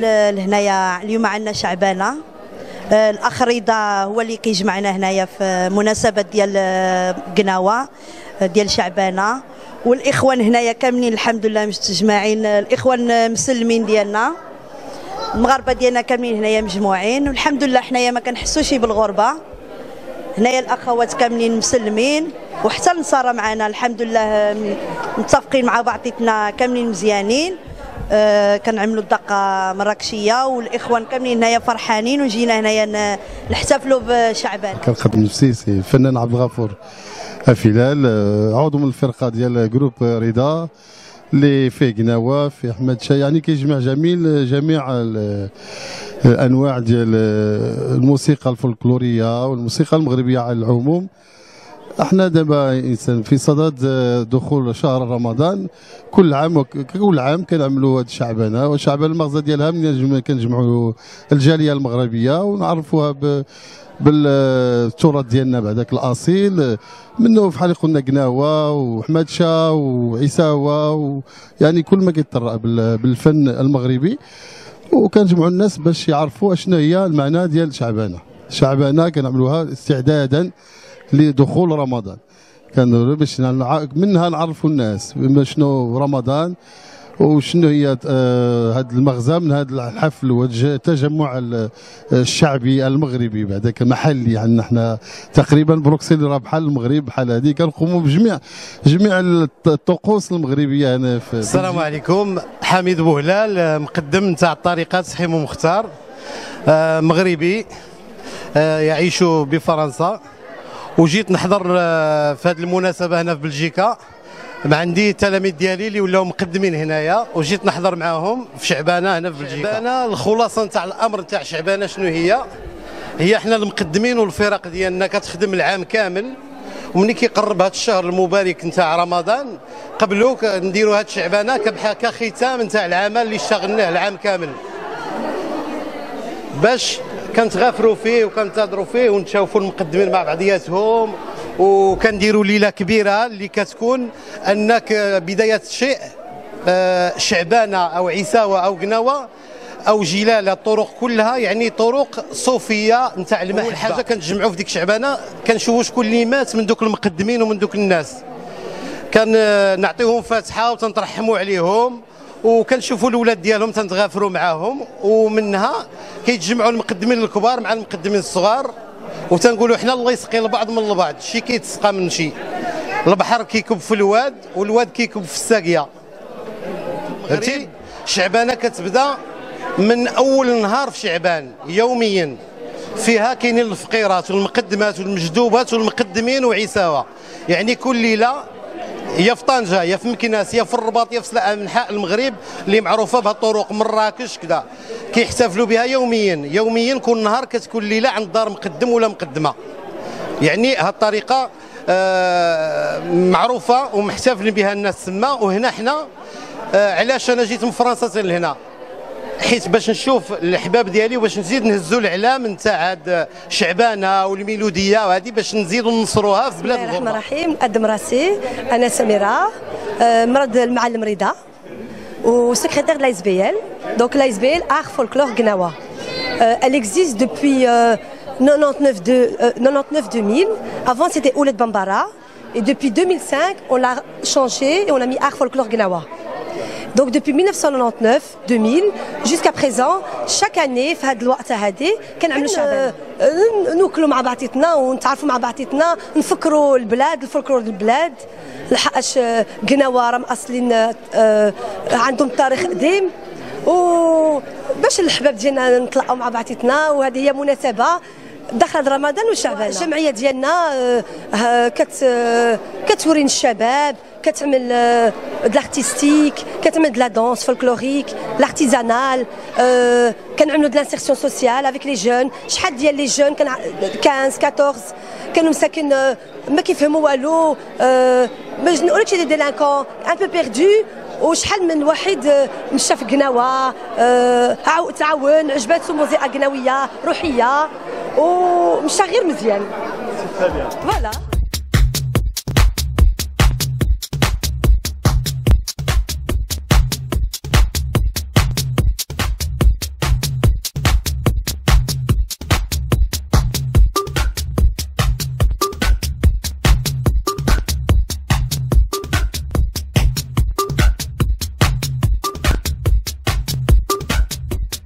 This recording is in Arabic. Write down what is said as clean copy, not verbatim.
لهنايا اليوم عندنا شعبانه. الاخ رضا هو اللي كيجمعنا هنايا في مناسبه ديال قناوه ديال شعبانه، والاخوان هنايا كاملين الحمد لله مستجمعين، الاخوان المسلمين ديالنا المغاربه ديالنا كاملين هنايا مجموعين، والحمد لله حنايا ما كنحسوش بالغربه. هنايا الاخوات كاملين مسلمين وحتى النصارى معنا الحمد لله متفقين مع بعضياتنا كاملين مزيانين. كنعملوا الدقه مراكشيه والاخوان كاملين هنايا فرحانين وجينا هنايا نحتفلوا بشعبان. كنقدم نفسي سي الفنان عبد الغفور افلال، عضو من الفرقه ديال جروب رضا اللي فيه قناوه فيه احمد شاي، يعني كيجمع جميع الانواع ديال الموسيقى الفولكلوريه والموسيقى المغربيه على العموم. احنا دابا انسان في صدد دخول شهر رمضان، كل عام كنعملوا هذه الشعبانه، والشعبانه المغزى ديالها من كنجمعوا الجاليه المغربيه ونعرفوها بالتراث ديالنا بعداك الاصيل، منه بحال قلنا قناوه وحمادشه وعساوه يعني كل ما كيتطرق بالفن المغربي، وكنجمعوا الناس باش يعرفوا اشنو هي المعنى ديال الشعبانه كنعملوها استعدادا لدخول رمضان، كان باش منها نعرفوا الناس شنو رمضان وشنو هي هذا المغزى من هذا الحفل وهذا التجمع الشعبي المغربي بعداك محلي عندنا. يعني احنا تقريبا بروكسل راه بحال المغرب بحال هذه، كنقوموا بجميع الطقوس المغربيه هنا في السلام عليكم. حميد بوهلال، مقدم نتاع الطريقات صحيم ومختار، مغربي يعيش بفرنسا، وجيت نحضر في هذه المناسبه هنا في بلجيكا. عندي التلاميذ ديالي اللي ولاو مقدمين هنايا، وجيت نحضر معاهم في شعبانه هنا في بلجيكا. شعبانه الخلاصه نتاع الامر نتاع شعبانه شنو هي احنا المقدمين والفرق ديالنا كتخدم العام كامل، ومني كيقرب هذا الشهر المبارك نتاع رمضان قبلو نديروا هذه الشعبانه كختام نتاع العمل اللي اشتغلناه العام كامل، باش كنتغافروا فيه وكنتظروا فيه ونشوفوا المقدمين مع بعضياتهم، وكنديروا ليله كبيره اللي كتكون انك بدايه شيء شعبانه او عساوه او قناوه او جلاله، الطرق كلها يعني طرق صوفيه نتاع المحبه. اول حاجه كنتجمعوا في ديك الشعبانه كنشوفوا شكون اللي مات من دوك المقدمين ومن دوك الناس، كنعطيهم فاتحه وتنترحموا عليهم، وكنشوفوا الاولاد ديالهم تنتغافروا معاهم، ومنها كيتجمعوا المقدمين الكبار مع المقدمين الصغار، وتنقولوا حنا الله يسقي البعض من البعض، شي كيتسقى من شي، البحر كيكب في الواد والواد كيكب في الساقيه. فهمتي؟ الشعبانه كتبدا من اول نهار في شعبان يوميا، فيها كاينين الفقيرات والمقدمات والمجذوبات والمقدمين وعساوه، يعني كل ليله يا في طنجه يا في مكناس يا في الرباط يا في انحاء المغرب اللي معروفه بها الطرق، مراكش كذا كيحتفلوا بها يوميا كل نهار كتكون ليله عند دار مقدم ولا مقدمه. يعني هذه الطريقه معروفه ومحتفلين بها الناس تما. وهنا حنا علاش انا جيت من فرنسا لهنا؟ حيت باش نشوف الاحباب ديالي وباش نزيد نهزوا الاعلام نتاع هاد شعبانه والميلوديه وهذه باش نزيدوا ننصروها في بلاد الغربه. بسم الله الرحمن الرحيم. نقدم راسي، انا سميره، مرض المعلم رضا وسكرتير de l'ASBL. Donc l'ASBL Art Folklore Gnawa. Elle existe depuis 99-2000. Avant c'était Ouled Bambara et depuis 2005 on l'a changé et on a mis Art Folklore Gnawa. Donc depuis 1999-2000 jusqu'à présent chaque année في هذا الوقت هذه كنعملوا شعبان، ناكلوا مع بعضياتنا ونتعرفوا مع بعضياتنا، نفكروا البلاد الفولكلور البلاد، لحقاش قناوه راهم اصلين عندهم تاريخ قديم، وباش الحباب ديالنا نتلاقاو مع بعضياتنا، وهذه هي مناسبه دخل رمضان وشعبان. الجمعيه ديالنا كتورين الشباب، كتعمل دلارتيستيك، كتعمل دلا دونس فولكلوريك، لارتيزانال، كنعملوا د لانسيرسيون سوسيال افيك لي جون. شحال ديال لي جون كان 15 14 كانوا مساكن ما كيفهموا والو، باش نقولك شي دي ديلانكون ان بو بيردو، وشحال من واحد مشى في قناوه تعاون عجباتو موسيقى قناويه روحيه ومشى غير مزيان. فوالا.